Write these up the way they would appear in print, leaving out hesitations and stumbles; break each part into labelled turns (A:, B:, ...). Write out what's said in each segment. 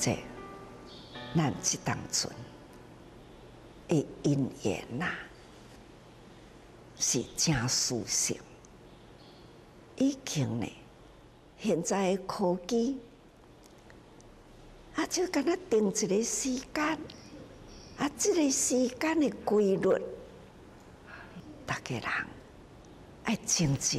A: 这咱这当阵的因缘呐，是真殊胜。已经呢，现在的科技啊，就敢若定一个时间，啊，这个时间的规律，大家人爱精进，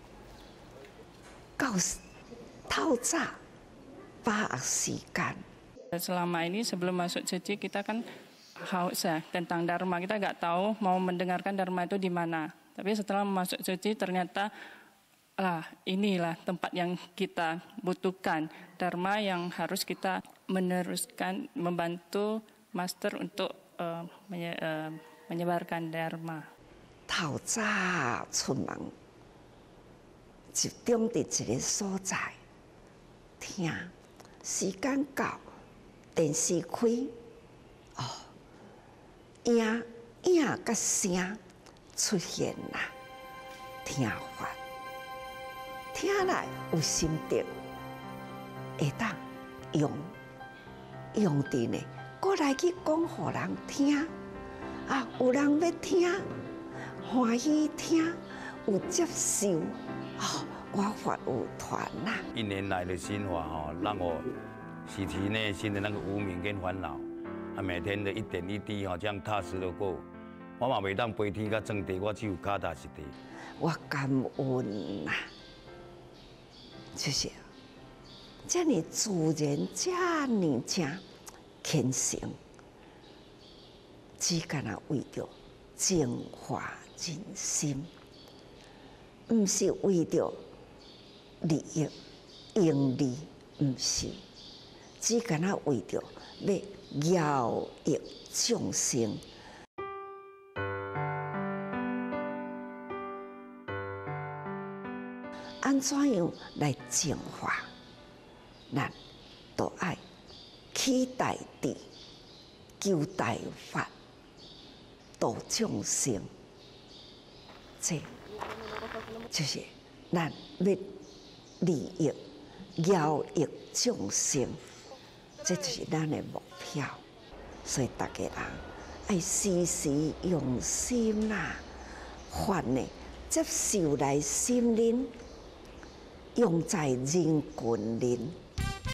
A: 到透早把握时间。
B: Selama ini sebelum masuk suci kita kan haus ya tentang dharma, kita nggak tahu mau mendengarkan dharma itu di mana. Tapi setelah masuk suci ternyata inilah tempat yang kita butuhkan, dharma yang harus kita meneruskan, membantu master untuk menyebarkan dharma.
A: 透早出门，集中伫一个所在，听时间到。电视开，影甲声出现啦，听法，听来有心得，会当用伫呢，过来去讲互人听，有人要听，欢喜听，有接受，我法有传啦。
C: 1年来的心法让我洗涤内心的那个无明跟烦恼，每天的一点一滴这样踏实的过。我嘛袂当飞天甲种地，我只有脚踏实地。
A: 我感恩呐，就是这么自然，这么正虔诚，只干那为着净化人心，唔是为着利益、盈利，唔是。只干那为着要饶益众生，安怎样来净化？咱都爱起大智、求大法、度众生，这就是咱要利益、饶益众生。这就是咱的目标，所以大家人爱时时用心啦，法呢接受来心灵，用在人群里。